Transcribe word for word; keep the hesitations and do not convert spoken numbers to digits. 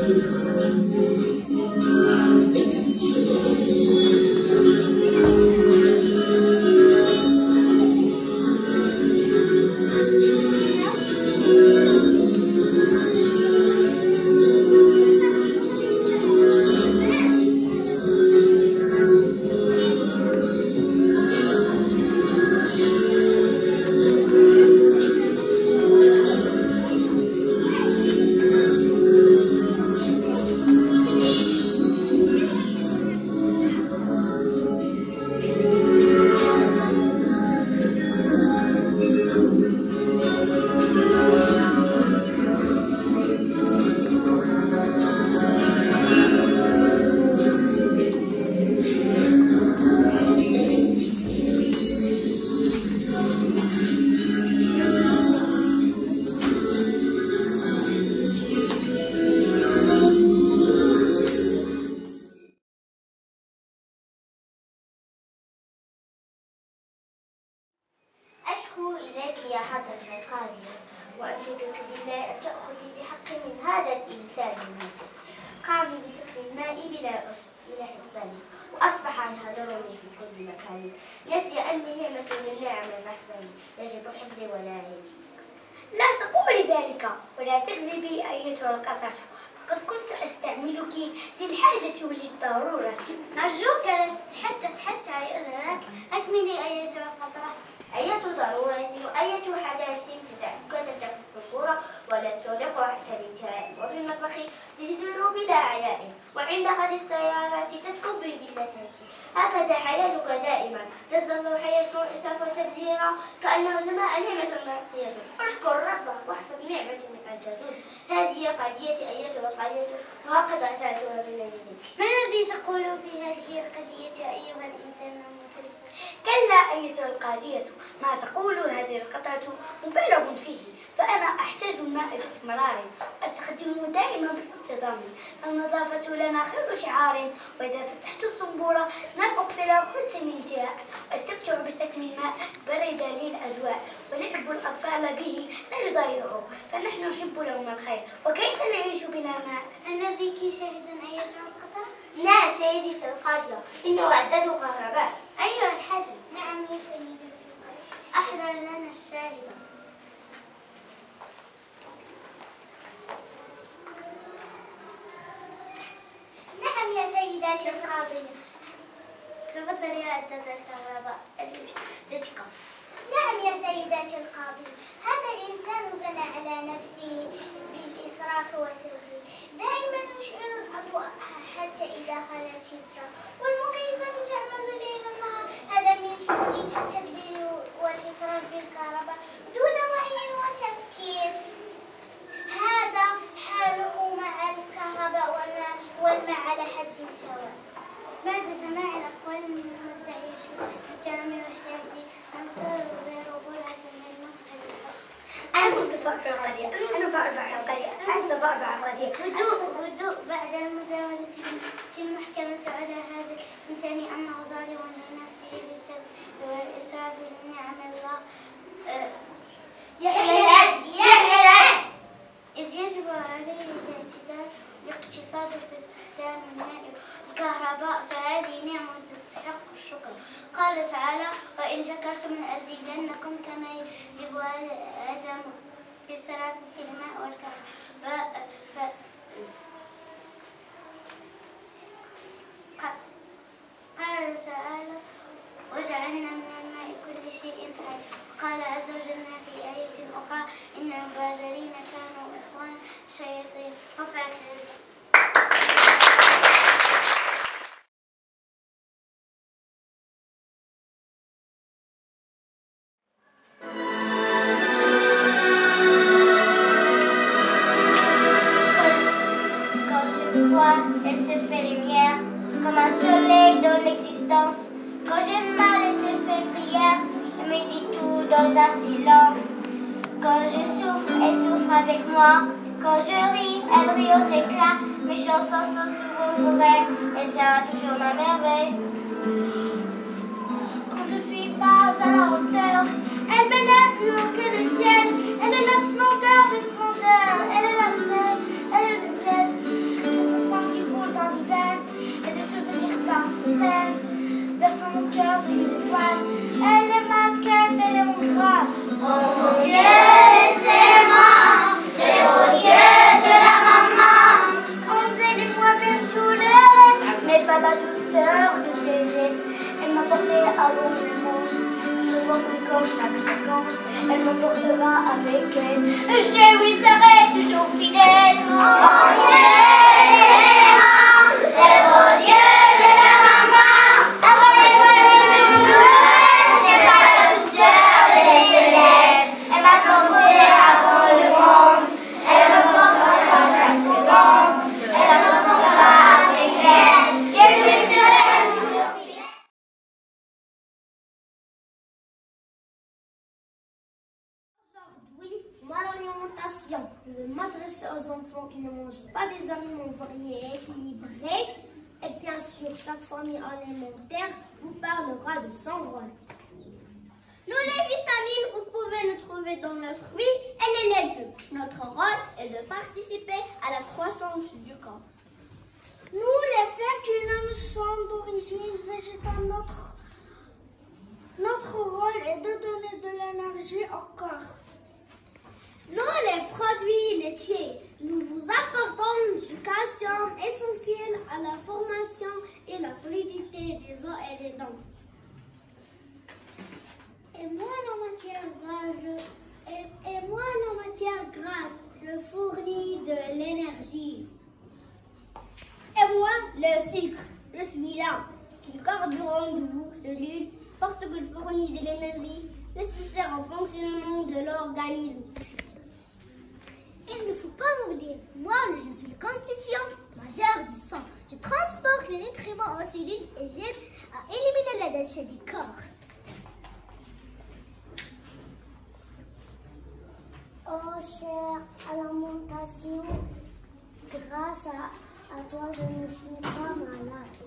يا حضرة القاضية، وأنشدك بالله أن تأخذي بحقي من هذا الإنسان المسك. قام بسقي الماء بلا أصل إلى حسباني، وأصبح يهدرني في كل مكان. نسي أني نعمة من نعم الرحمن، يجب حفظي ولا يجب. لا تقولي ذلك ولا تكذبي أيتها القطرة، فقد كنت أستعملك للحاجة وللضرورة. أرجوك لا تتحدث حتى يؤذن لك. أكملي أيتها القطرة. أية ضرورة وأية حاجة تتخذ الصخور ولا تطلق حتى الانتهاء، وفي المطبخ تدور بلا عياء، وعند خد السيارات تسكب بالتي. هكذا حياتك دائما، تظل حياة إسافة تبذيرا كأنه الماء نعمة نقية. اشكر ربك واحفظ نعمة من أن تزول. هذه قضيتي أيتها القضية، وهكذا أتعتها بالليل. ما الذي تقول في هذه القضية أيها الإنسان المسرف؟ كلا أيتها القاضية، ما تقول هذه القطعة مبالغ فيه، فأنا أحتاج الماء باستمرار، أستخدمه دائما بانتظام. النظافة لنا خير شعار، وإذا فتحت الصنبورة لن أغفل خبز الانتهاء. أستمتع بسكن الماء بريدا للأجواء، ولعب الأطفال به لا يضيعه، فنحن نحب لهم الخير، وكيف نعيش بلا ماء؟ هل لديك شاهد أيتها القطرة؟ نعم سيدتي القاضية، إنه عداد كهرباء. أيها الحاج. نعم يا سيدتي. أحضر لنا الشاهد. نعم يا سيداتي القاضية. تفضل يا عداد الكهرباء. أدلتك. نعم يا سيداتي القاضية، هذا الإنسان جنى على نفسه بالإسراف والتبذير، دائما يشعل الأضواء حتى إذا خلت الدار، والمكيفات تعمل ليل نهار. هذا من حكي التدبير والإسراف بالكهرباء دون وعي وتفكير. هذا حاله مع الكهرباء والماء والماء على حد سواء. بعد سماع الأقوال من المدعي التهم والشاهد ننتظر بربوعة من المفعل. أنا مصبرت القضية، أنا بأربع القضية، أنا بأربع القضية. هدوء هدوء. بعد المداولة في المحكمة على هذا الإنسان أنه ظالم لنفسه بالتبذير والإسراف بنعم الله. يحيى العبد يحيى العبد. إذ يجب عليه الاعتدال بالاقتصاد في استخدام الماء والكهرباء، فهذه نعمة تستحق الشكر. قال تعالى: وإن شكرتم لأزيدنكم، كما يجب عدم الإسراف في الماء والكهرباء. ف... قال تعالى: وجعلنا من الماء كل شيء حي. قال عز وجل في آية أخرى: إن المبذرين كانوا إخوان الشياطين. رفعت Elle se fait lumière comme un soleil dans l'existence. Quand j'ai mal, elle se fait prière. Elle me dit tout dans un silence. Quand je souffre, elle souffre avec moi. Quand je ris, elle rit aux éclats. Mes chansons sont souvent vraies. Elle sera toujours ma merveille. Quand je suis pas à la hauteur, elle m'élève plus haut que le ciel. Elle est la splendeur des splendeurs. Elle est la seule, elle est le tel. hauteur de ses gestes. Elle m'a porté avant le monde. Je porte comme chaque seconde. Elle me portera avec elle. Je lui serai toujours fidèle. Oh yeah, les beaux yeux de la maman. Avant les volets de l'ouest, c'est pas la douceur des célestes. Elle m'a porté avant le monde. Elle me portera chaque seconde. Elle me portera avec elle. Je lui serai toujours fidèle. Aujourd'hui, moi l'alimentation, je vais m'adresser aux enfants qui ne mangent pas des aliments variés et équilibrés. Et bien sûr, chaque famille alimentaire vous parlera de son rôle. Nous, les vitamines, vous pouvez nous trouver dans les fruits et les légumes. Notre rôle est de participer à la croissance du corps. Nous, les féculents sont d'origine végétale. Notre, notre rôle est de donner de l'énergie au corps. Nous, les produits laitiers, nous vous apportons du calcium essentiel à la formation et la solidité des os et des dents. Et moi, la matière grasse, Et, et moi, la matière grasse, je fournis de l'énergie. Et moi, le sucre, je suis là. Je suis le carburant de vos cellules parce que je fournis de l'énergie nécessaire au fonctionnement de l'organisme. il ne faut pas oublier, moi, je suis le constituant majeur du sang. Je transporte les nutriments en cellules et j'aide à éliminer les déchets du corps. Oh, chère alimentation, grâce à, à toi, je ne suis pas malade.